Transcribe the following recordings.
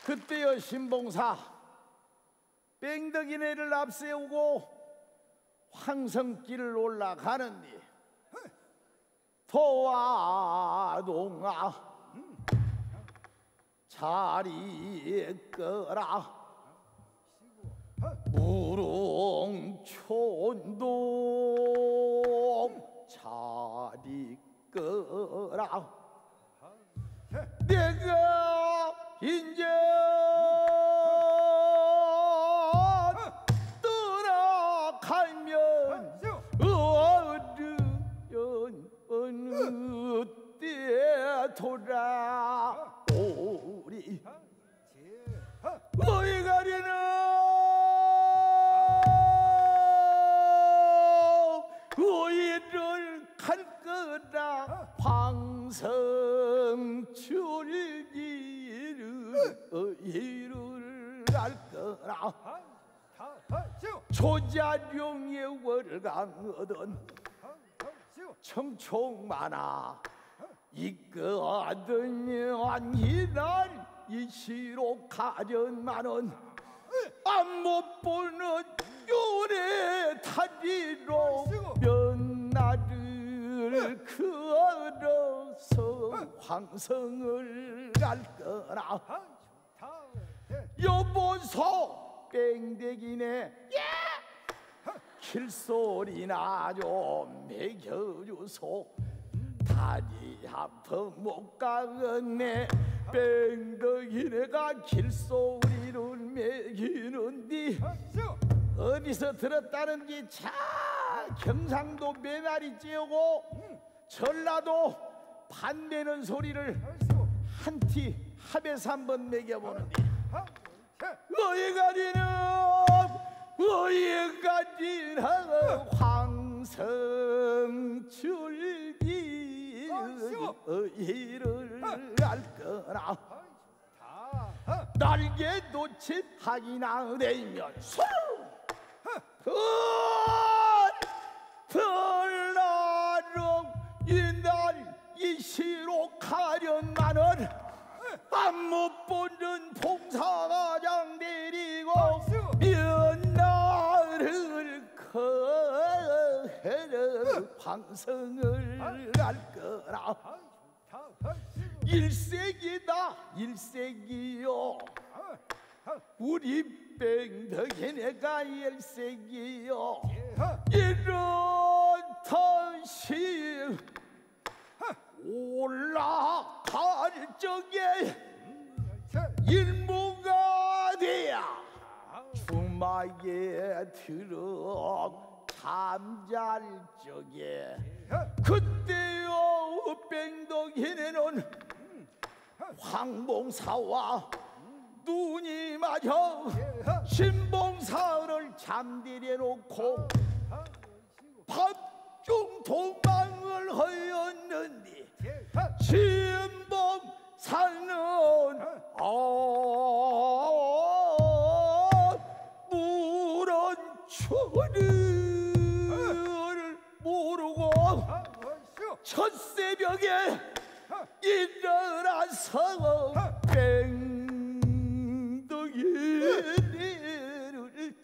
그때여 신봉사 뺑덕이네를 앞세우고 황성길을 올라가는니 도와동아 자리 꺼라 무릉촌동 자리 꺼라 내가 인제 떠나가면 어느 때 돌아오리 어이가리는 의를 갈 거라 황성출기를 의를 갈 거라 조자룡의 월강어든 청총만아 이끄하더니 이날 이시로 가련만은 안 못 보는 요래 다리로 몇 날을 걸어서 황성을 갈 거라 여보소 뺑댕이네 길소리나 좀 매겨주소 다리 아파 못 가겠네 뺑덕이네가 길소리를 매기는디 어디서 들었다는지 자 경상도 매나리 찌우고 전라도 반매는 소리를 한티 합에서 한번 매겨보는디 어이가리는 황성출기 의를 갈 거라 날개 놓친 하이나 내면 들나름 이날 이시로 가련만은 안 못 보는 봉사장 데리고 몇 날을 걸어 황성을 갈 거라 일색이다 일색이요 우리 뺑덕이네가 일색이요 이런 탓이 올라갈 적에 일무가 돼야 주막에 들어 잠잘 적에 그때요 뺑덕이네는 황봉사와 눈이 마저 신봉사를 잠들여 놓고 밥중 도망을 하였는데 신봉사는 물은 추를 모르고 첫새벽에 일어나서 뺑덕이를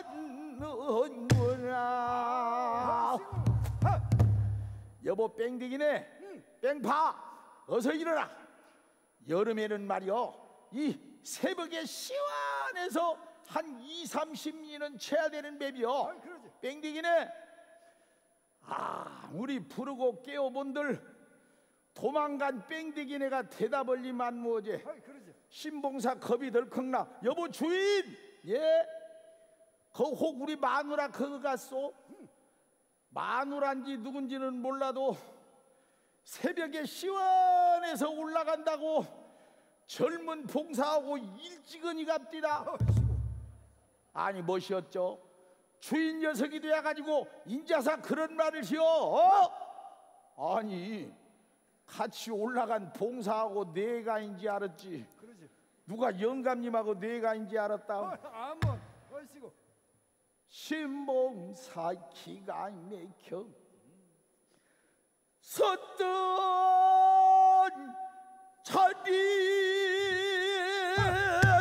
찾는구나. 여보 뺑덕이네 뺑파 어서 일어나. 여름에는 말이요 이 새벽에 시원해서 한 20-30리는 쳐야 되는 맵이요. 뺑덕이네 우리 부르고 깨워본들 도망간 뺑덕이네가 대답을 이만 뭐지. 신봉사 겁이 덜컥나. 여보 주인 예? 혹 우리 마누라 그거 갔소? 마누라인지 누군지는 몰라도 새벽에 시원해서 올라간다고 젊은 봉사하고 일찍은이 갑디다. 아니 뭐시었죠? 주인 녀석이 돼가지고 인자사 그런 말을 시어? 아니 같이 올라간 봉사하고 내가인지 알았지. 누가 영감님하고 내가인지 알았다. 신봉사 기가 막혀 섰던 자리에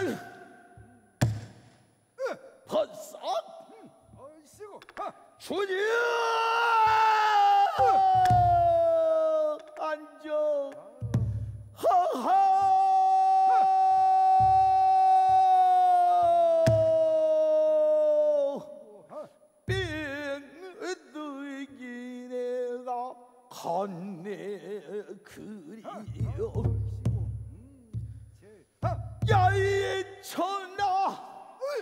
뺑득이 내가 건네 그리요 야이 천하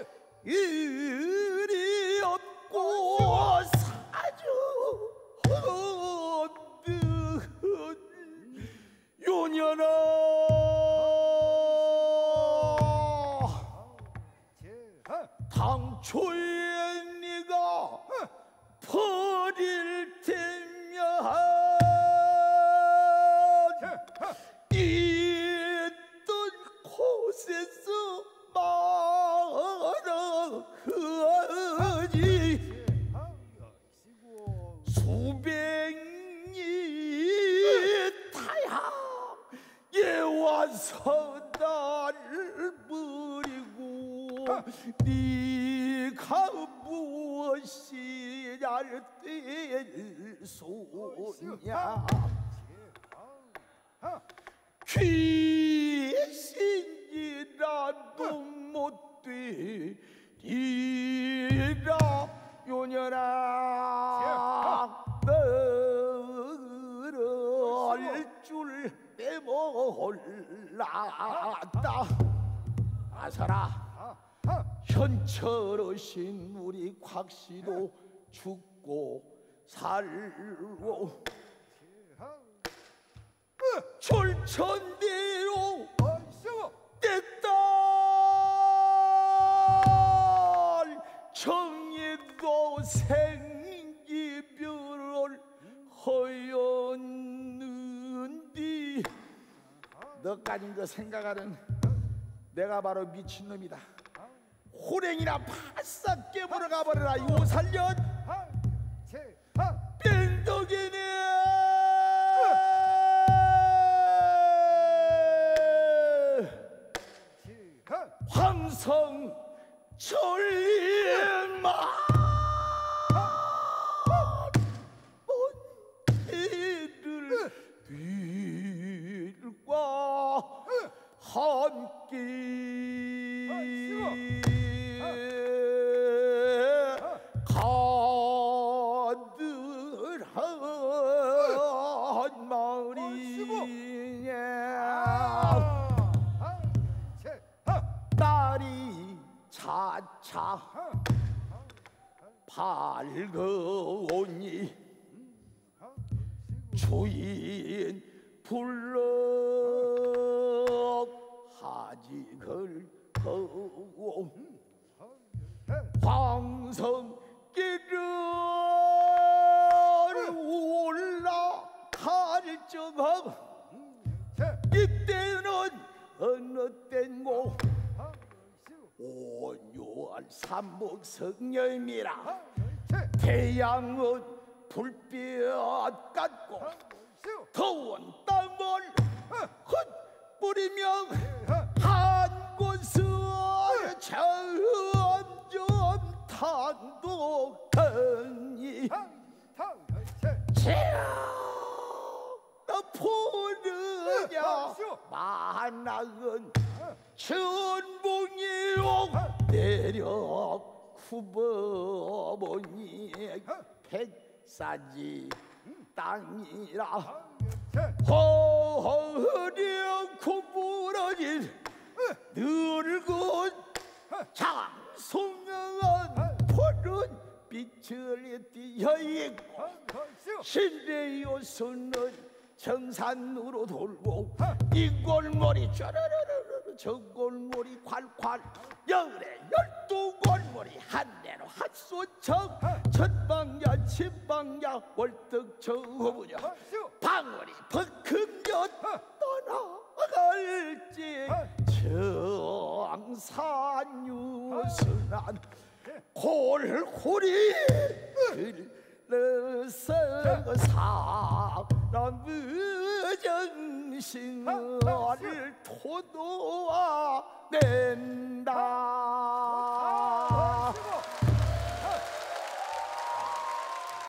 일이 없고 사주 얻은 요년아 당초에 네가 버릴 테면 있던 곳에서 말아하지 수백리 타향 예와서 나를 버리고 네가 무엇이냐를 뗄 소냐 귀신이라도 못 되리라 요년아 너를 줄 빼몰랐다 아사라 현철어신 우리 곽씨도 죽고 살고 철천대로 내 딸 정의도 생기별을 허였는디 너까진 거 생각하는 내가 바로 미친놈이다 호랭이나 바싹 깨물어 가버려라 요살년 뺑덕이네 황성 천리마 먼길을 길과 함께 가들한 마을이냐 딸이 차차 밝으오니 주인 불러 하직을 거오 황성길을 올라갈 적하고 이때는 어느 때고 온유한 삼목성녀입니다 태양은 불빛 같고 더운 땀을 흩뿌리며 한 곳을 점점 탄독하니 나 보느냐 만악은 천봉이요 내려 후보보니 백사지 땅이라 허허령 구부러진 늙은 장송영한 푸른 빛을 띄어있고 신의 요소는 정산으로 돌고 이 골머리 쩌르르르 저 골머리 콸콸 열에 12골머리 한 대로 핫소청 첫방야 침방야 월떡 저부냐 방울이 버금겨 떠나갈지 정산유순한 골골이 흘러서 사람 정신을 토도와 낸다